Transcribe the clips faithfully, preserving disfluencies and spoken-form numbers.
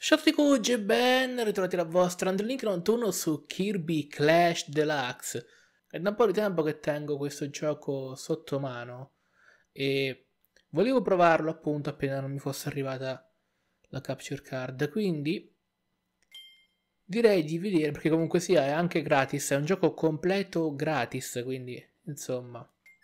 Ciao a tutti cugi e ben ritrovati la vostra Andrelink novantuno su Kirby Clash Deluxe. È da un po' di tempo che tengo questo gioco sotto mano e volevo provarlo appunto appena non mi fosse arrivata la capture card, quindi direi di vedere, perché comunque sia è anche gratis, è un gioco completo gratis, quindi insomma.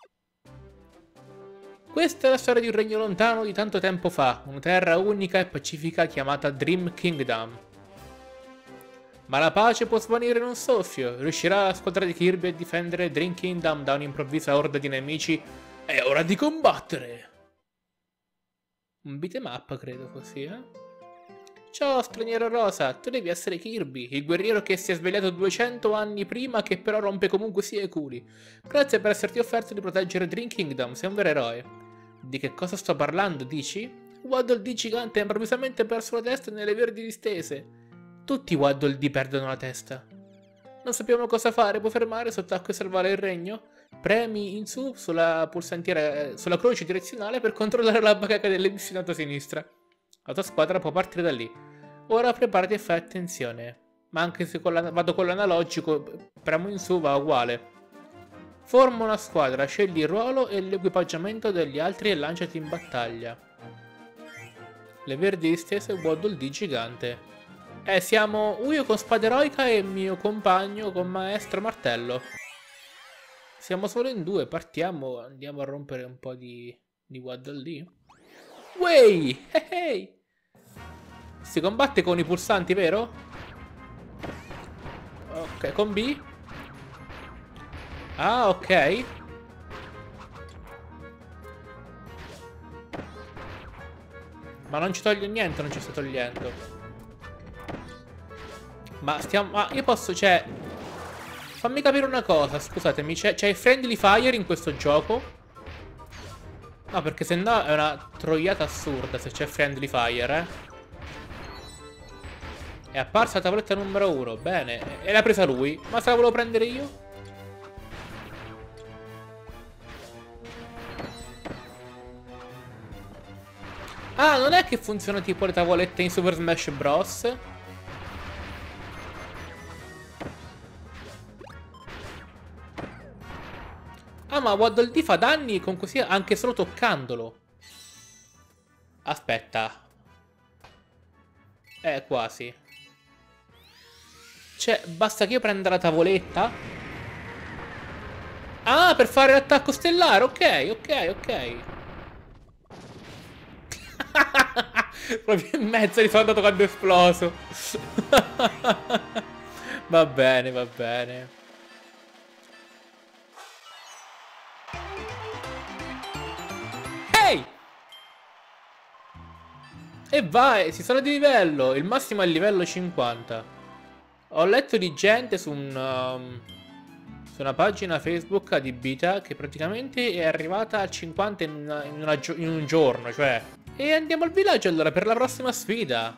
Questa è la storia di un regno lontano di tanto tempo fa, una terra unica e pacifica chiamata Dream Kingdom. Ma la pace può svanire in un soffio. Riuscirà la squadra di Kirby a difendere Dream Kingdom da un'improvvisa orda di nemici? È ora di combattere! Un beat'em up credo così, eh? Ciao straniero rosa, tu devi essere Kirby, il guerriero che si è svegliato duecento anni prima che però rompe comunque sia i culi. Grazie per esserti offerto di proteggere Dream Kingdom, sei un vero eroe. Di che cosa sto parlando, dici? Waddle Dee gigante ha improvvisamente perso la testa nelle verdi distese. Tutti i Waddle Dee perdono la testa. Non sappiamo cosa fare, può fermare sott'acqua e salvare il regno? Premi in su sulla pulsantiera, sulla croce direzionale per controllare la bacheca dell'emissionato a sinistra. La tua squadra può partire da lì. Ora preparati e fai attenzione. Ma anche se con la, vado con l'analogico, premo in su va uguale. Forma una squadra, scegli il ruolo e l'equipaggiamento degli altri e lanciati in battaglia. Le verdi distese e Waddle Dee gigante. Eh, siamo io con spada eroica e il mio compagno con maestro martello. Siamo solo in due, partiamo, andiamo a rompere un po' di, di Waddle Dee. Wey! Hey, hey. Si combatte con i pulsanti, vero? Ok, con B. Ah, ok. Ma non ci toglie niente, non ci sta togliendo. Ma stiamo... Ma io posso, cioè... Fammi capire una cosa, scusatemi. C'è il friendly fire in questo gioco? No, perché se no è una troiata assurda se c'è friendly fire, eh. È apparsa la tavoletta numero uno. Bene. E l'ha presa lui. Ma se la volevo prendere io? Ah, non è che funziona tipo le tavolette in Super Smash Bros? Ah, ma Waddle Dee fa danni con così anche solo toccandolo. Aspetta. Eh, quasi. Cioè, basta che io prenda la tavoletta. Ah, per fare l'attacco stellare. Ok, ok, ok. Proprio in mezzo gli sono andato quando è esploso. Va bene, va bene. Ehi! E vai, si sale di livello. Il massimo è il livello cinquanta. Ho letto di gente su, un, um, su una pagina Facebook adibita che praticamente è arrivata a cinquanta in, una, in, una, in un giorno, cioè... E andiamo al villaggio allora per la prossima sfida.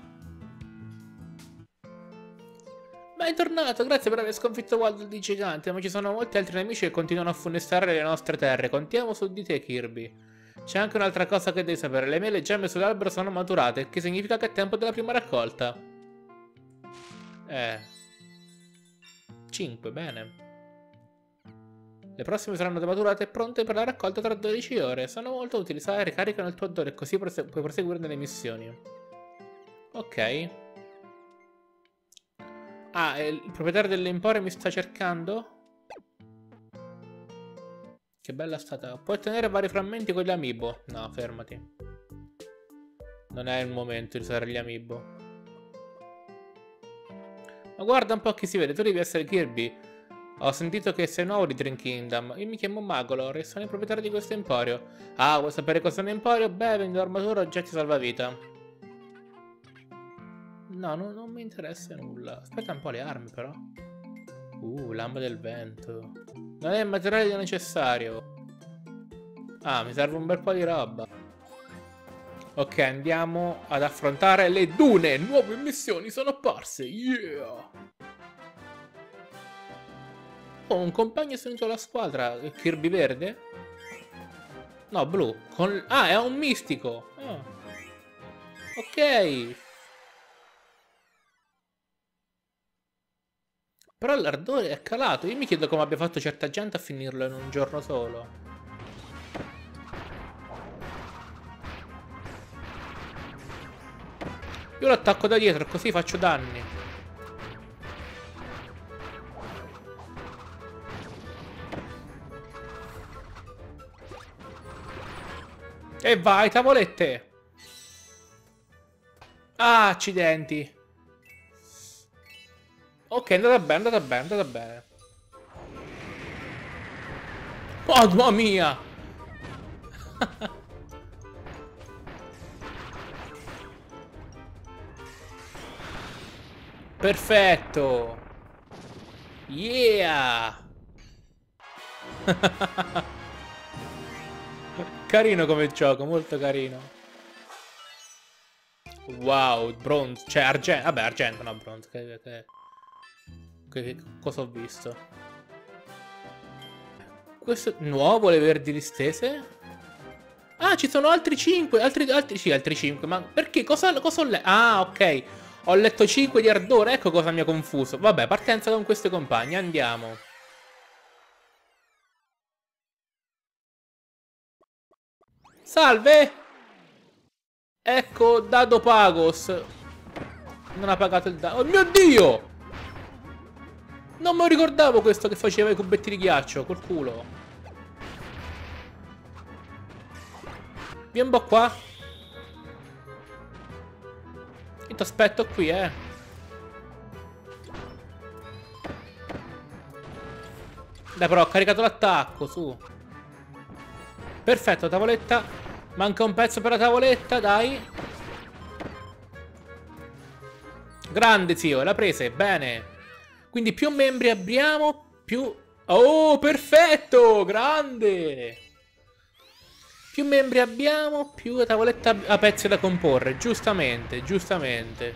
Bentornato, grazie per aver sconfitto Waddle Dee gigante, ma ci sono molti altri nemici che continuano a funestare le nostre terre. Contiamo su di te, Kirby. C'è anche un'altra cosa che devi sapere. Le mele gemme sull'albero sono maturate, il che significa che è tempo della prima raccolta. Eh... cinque, bene. Le prossime saranno maturate e pronte per la raccolta tra dodici ore. Sono molto utili, sai, ricaricano il tuo odore e così prose puoi proseguire nelle missioni. Ok. Ah, il proprietario dell'emporio mi sta cercando? Che bella stata. Puoi ottenere vari frammenti con gli amiibo. No, fermati. Non è il momento di usare gli amiibo. Ma guarda un po' chi si vede, tu devi essere Kirby. Ho sentito che sei nuovo di Dream Kingdom. Io mi chiamo Magolor e sono il proprietario di questo emporio. Ah, vuoi sapere cosa è un emporio? Beh, vendo armatura, oggetti salvavita. No, no, non mi interessa nulla. Aspetta un po' le armi però. Uh, lama del vento. Non è il materiale necessario. Ah, mi serve un bel po' di roba. Ok, andiamo ad affrontare le dune. Nuove missioni sono apparse. Yeah! Oh, un compagno è unito alla squadra. Kirby verde? No, blu. Con... Ah, è un mistico. Oh. Ok. Però l'ardore è calato. Io mi chiedo come abbia fatto certa gente a finirlo in un giorno solo. Io lo attacco da dietro, così faccio danni. E vai, tavolette! Ah, accidenti. Ok, è andata bene, è andata bene, è andata bene. Oh, mamma mia! Perfetto! Yeah! Carino come gioco, molto carino. Wow, bronzo, cioè argento, vabbè argento, no bronzo, che, che, che, che cosa ho visto? Questo nuovo, le verdi distese? Ah, ci sono altri cinque, altri, altri, sì, altri cinque, ma perché? Cosa, cosa ho letto? Ah, ok, ho letto cinque di ardore, ecco cosa mi ha confuso. Vabbè, partenza con queste compagne, andiamo. Salve! Ecco, Dado Pagos. Non ha pagato il dado. Oh mio Dio! Non me lo ricordavo questo che faceva i cubetti di ghiaccio, col culo. Vieni un po' qua. Io ti aspetto qui, eh. Dai, però ho caricato l'attacco, su. Perfetto, tavoletta. Manca un pezzo per la tavoletta, dai. Grande, zio, l'ha presa, bene. Quindi più membri abbiamo, più... Oh, perfetto, grande. Più membri abbiamo, più la tavoletta ha pezzi da comporre. Giustamente, giustamente.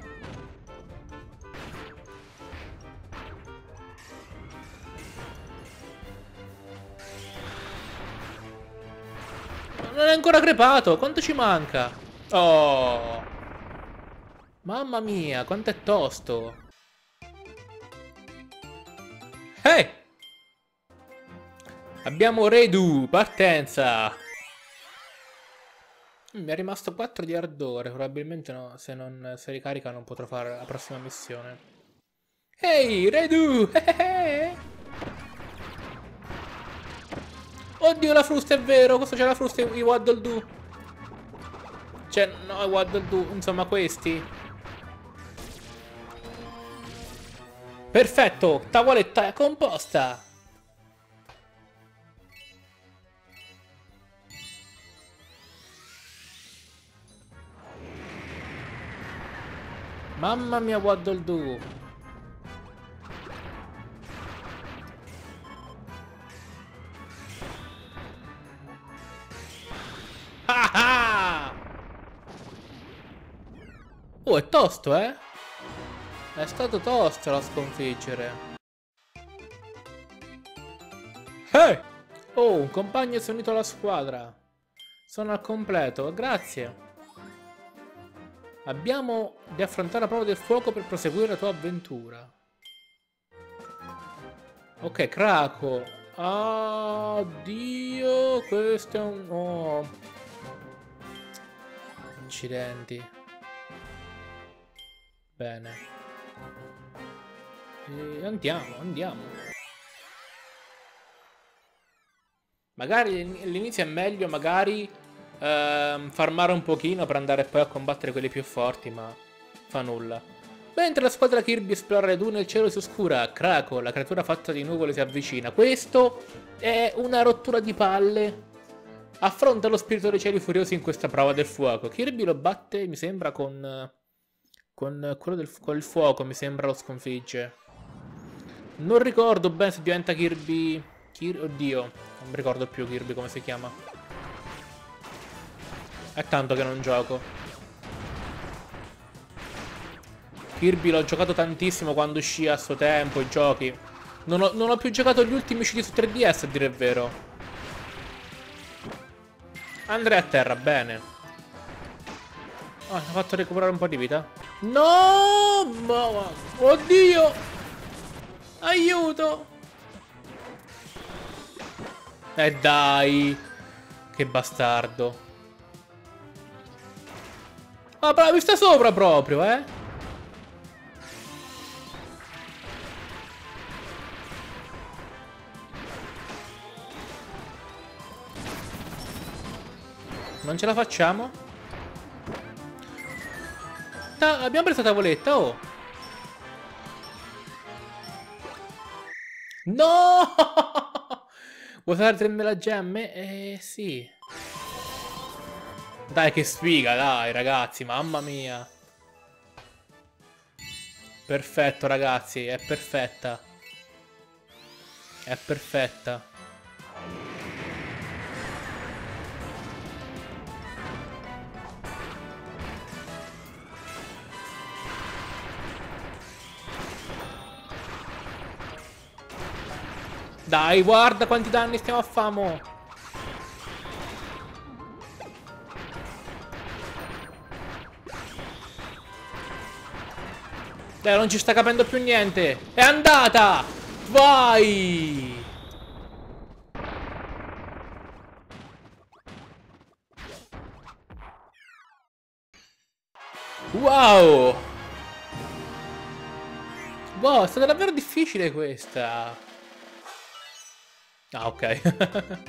Non è ancora crepato. Quanto ci manca? Oh. Mamma mia, quanto è tosto. Ehi! Abbiamo Redu, partenza. Mi è rimasto quattro di ardore. Probabilmente no, se non si ricarica non potrò fare la prossima missione. Ehi, Redu! Oddio, la frusta è vero. Cosa c'è la frusta? I Waddle Doo. Cioè, no, i Waddle Doo. Insomma, questi. Perfetto. Tavoletta composta. Mamma mia, Waddle Doo. Ah ah! Oh, è tosto, eh? È stato tosto da sconfiggere. Hey! Oh, un compagno si è unito alla squadra. Sono al completo, grazie. Abbiamo di affrontare la prova del fuoco per proseguire la tua avventura. Ok, Krakow. Addio, questo è un... Oh. Accidenti. Bene. E andiamo, andiamo. Magari all'inizio è meglio, magari... Uh, farmare un pochino per andare poi a combattere quelli più forti, ma fa nulla. Mentre la squadra Kirby esplora le dune, il cielo si oscura. Krakow, la creatura fatta di nuvole, si avvicina. Questo è una rottura di palle. Affronta lo spirito dei cieli furiosi in questa prova del fuoco. Kirby lo batte, mi sembra, con con quello del con il fuoco, mi sembra lo sconfigge. Non ricordo bene se diventa Kirby... Kir... Oddio, non mi ricordo più Kirby come si chiama. È tanto che non gioco. Kirby l'ho giocato tantissimo quando uscì a suo tempo i giochi. Non ho, non ho più giocato gli ultimi usciti su tre D S, a dire il vero. Andrea a terra, bene. Oh, mi ha fatto recuperare un po' di vita. No! Ma... Oddio! Aiuto! Eh dai! Che bastardo. Ah, però mi sta sopra proprio, eh! Non ce la facciamo? Ta abbiamo preso la tavoletta, oh! No! Vuoi fare tremila gemme? Eh, sì. Dai, che sfiga, dai, ragazzi, mamma mia. Perfetto, ragazzi, è perfetta. È perfetta. Dai, guarda quanti danni stiamo a famo. Dai, non ci sta capendo più niente. È andata! Vai! Wow! Wow, è stata davvero difficile questa. Ah, ok.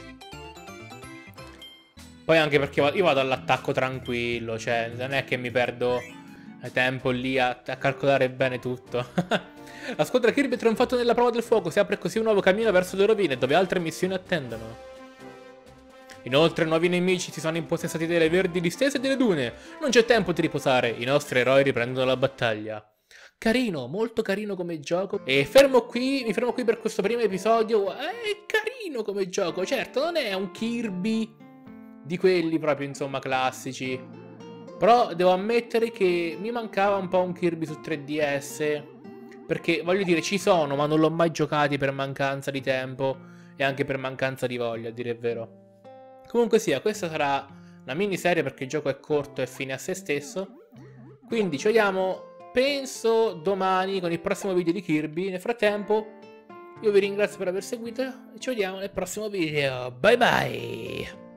Poi anche perché io vado all'attacco tranquillo, cioè non è che mi perdo tempo lì a, a calcolare bene tutto. La squadra Kirby ha trionfato nella prova del fuoco, si apre così un nuovo cammino verso le rovine, dove altre missioni attendono. Inoltre nuovi nemici si sono impossessati delle verdi distese e delle dune. Non c'è tempo di riposare, i nostri eroi riprendono la battaglia. Carino, molto carino come gioco. E fermo qui, mi fermo qui per questo primo episodio. È carino come gioco, certo, non è un Kirby di quelli proprio, insomma, classici. Però devo ammettere che mi mancava un po' un Kirby su tre D S. Perché, voglio dire, ci sono, ma non l'ho mai giocati per mancanza di tempo e anche per mancanza di voglia, a dire il vero. Comunque sia, questa sarà una miniserie perché il gioco è corto e fine a se stesso. Quindi ci vediamo, penso, domani con il prossimo video di Kirby. Nel frattempo, io vi ringrazio per aver seguito e ci vediamo nel prossimo video. Bye bye!